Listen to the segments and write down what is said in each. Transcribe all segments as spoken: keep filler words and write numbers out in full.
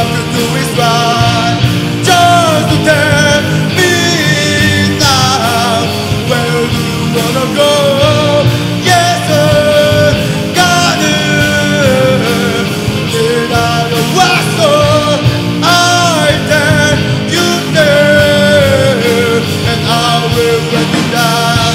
to do is right. Just to tell me now, where do you wanna go? Yes, sir, got it. Did I was so I tell you there, and I will let you down.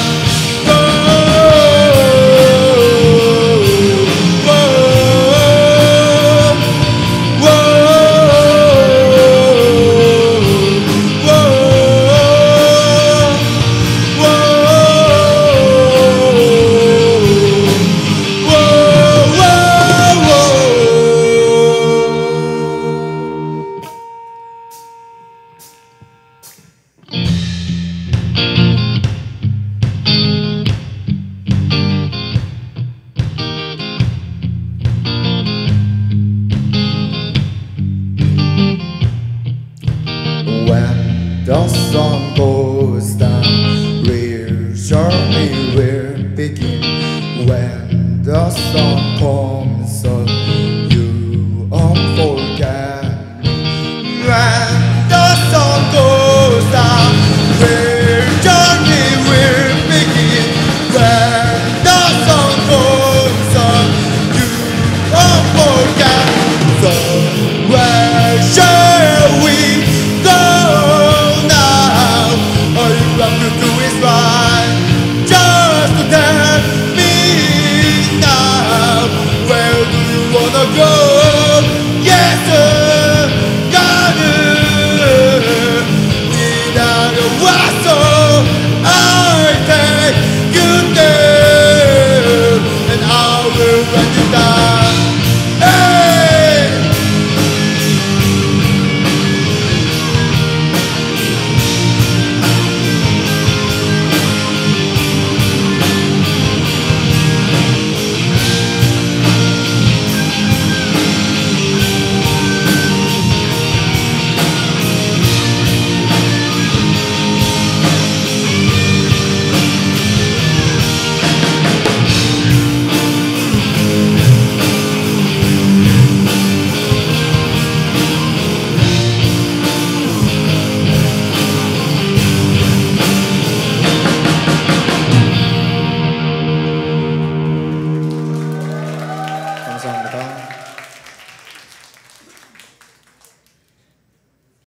When the sun goes down, real journey will begin. When the sun comes up, you unforget me. When the sun goes down, real journey will begin. When the sun comes up, you unforget me. So where